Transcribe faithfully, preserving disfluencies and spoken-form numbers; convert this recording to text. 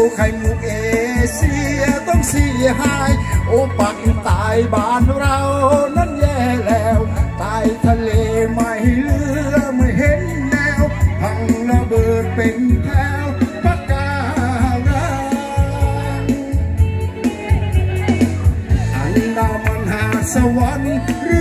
ไข่มุกเอเชียต้องเสียหายโอ้ปักตายบ้านเรานั้นแย่แล้วตายทะเลไม่เหลือไม่เห็นแนวพังระเบิดเป็นแถวปะการังอันดามันหาสวรรค์